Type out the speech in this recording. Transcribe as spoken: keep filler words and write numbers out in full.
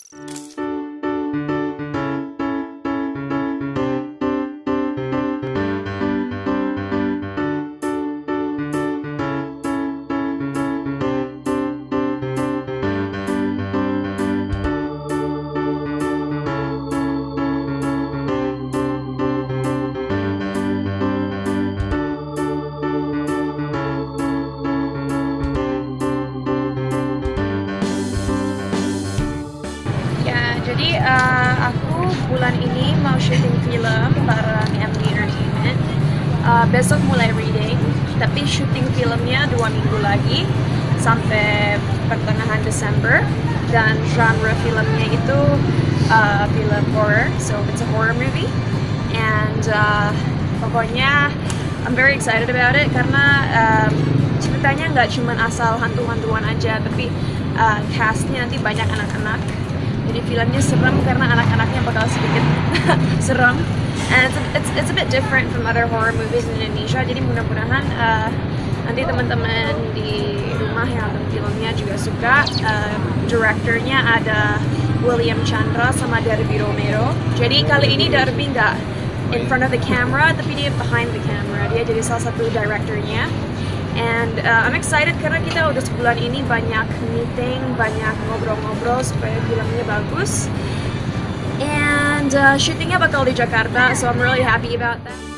Jadi uh, aku bulan ini mau syuting film bareng M D Entertainment. Uh, besok mulai reading, tapi syuting filmnya dua minggu lagi sampai pertengahan Desember. Dan genre filmnya itu uh, film horror, so it's a horror movie. And uh, pokoknya I'm very excited about it karena um, ceritanya nggak cuma asal hantu-hantuan aja, tapi uh, castnya nanti banyak anak-anak. Jadi filmnya serem karena anak-anaknya bakal sedikit serem. And it's a, it's, it's a bit different from other horror movies in Indonesia. Jadi mudah-mudahan uh, nanti teman-teman di rumah yang nonton filmnya juga suka. Uh, Directornya ada William Chandra sama Darby Romero. Jadi kali ini Darby nggak in front of the camera, tapi dia behind the camera. Dia jadi salah satu directornya. And uh, I'm excited karena kita udah sebulan ini banyak meeting, banyak ngobrol-ngobrol supaya filmnya bagus. And uh, syutingnya bakal di Jakarta, so I'm really happy about that.